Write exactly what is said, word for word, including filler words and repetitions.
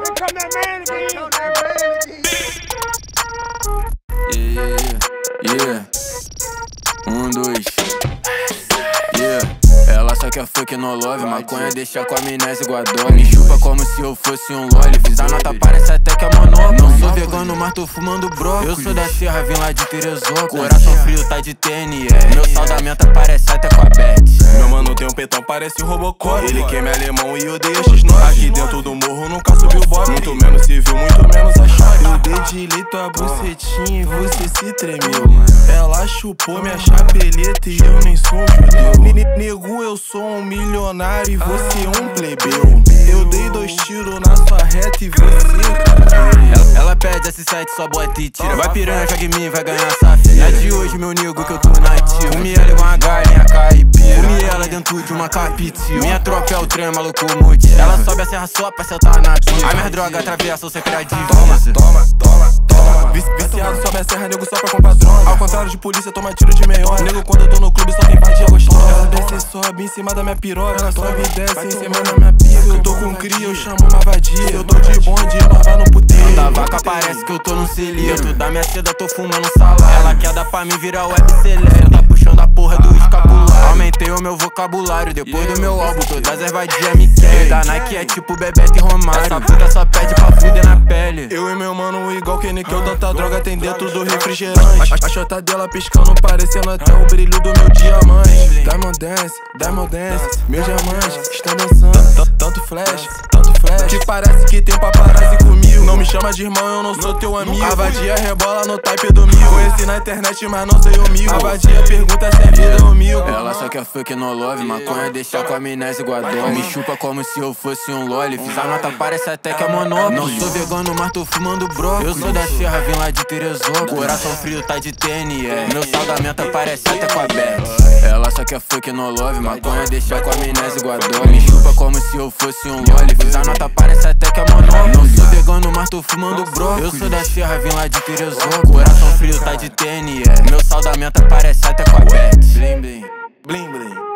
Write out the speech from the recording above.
Yeah, yeah, yeah. Um, dois. Yeah. Ela só quer fuck no love. Maconha deixa com amnésia igual a dor. Me chupa como se eu fosse um loli. Fiz a nota, parece até que é monóculo. Não sou vegano, mas tô fumando brócolis. Eu sou da Serra, vim lá de Teresópolis. Coração frio, tá de T N R. Meu saldamento parece até com a Beth. Meu mano tem um petão, parece um Robocop. Ele queima alemão e odeia X nove. Aqui dentro do morro nunca subiu bob. Muito menos civil, muito menos a chave. Eu dei de leito a bucetinha e você se tremeu. Ela chupou minha chapeleta e eu nem sou um judeu. Nego, eu sou um milionário e você um plebeu. Eu dei dois tiros na sua reta e você ela, ela pede S sete, só bota e tira. Vai piranha, joga em mim, vai ganhar safira. É de hoje, meu nego, que eu tô na ativa. Comi ela igual uma galinha caipira. Comi ela dentro de uma capitio. Minha tropa é o trem, maluco motivo. Ela sobe a serra só pra sentar na tia. A minha droga atravessa o secreto de Toma, toma, toma, toma. Viciado sobe a serra, nego só pra comprar droga. Ao contrário de polícia, toma tiro de meiota. Nego, quando eu tô no clube, só tem vadia gostosa. Ela desce e sobe em cima da minha piroca. Ela sobe e desce em cima da minha pica. Se eu tô com cria, eu chamo uma vadia. Se eu tô de bonde, nós vai no puteiro. Da vaca parece que eu tô num cilindro. Da minha seda tô fumando salário. Ela quer dar pra mim virar web celeste. Tá puxando a porra do escapulário. Aumentei o meu vocabulário. Depois do meu álbum, todas as vadias me querem. Da Nike é tipo Bebeto e Romário. Essa puta só pede pra fuder na pele. Eu e meu mano igual que nem que eu tanta droga tem dentro do refrigerante. A chota dela piscando, parecendo até o brilho do meu diamante. Diamond Dance, Diamond Dance, meu diamante está dançando. Tanto flash, tanto flash, que parece que tem paparazzi comigo. Não me chama de irmão, eu não sou teu amigo. A vadia rebola no type do mil. Conheci na internet, mas não sei o mil. A vadia pergunta se é vida ou mil. Ela só quer fuck no love. Maconha deixa com amnésia igual a dor. Me chupa como se eu fosse um loli. Fiz a nota, parece até que é monóculo. Não sou vegano, mas tô fumando brócolis. Eu sou da Serra, vim lá de Teresópolis. Coração frio, tá de T N R. Meu saldamento parece até com a Beth. Ela só quer fuck no love. Maconha deixa com amnésia igual a dor. Me chupa como se eu fosse um loli. Fiz a nota, parece até que é monóculo. Não sou vegano, mas tô fumando brócolis. Eu sou da Serra, vim lá de Teresópolis. Coração frio, tá de T N R. Meu saldamento parece até com a Beth. Blim, blim. Blim, blim.